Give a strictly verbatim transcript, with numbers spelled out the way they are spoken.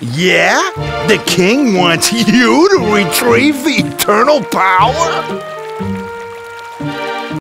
Yeah? The king wants you to retrieve the eternal power?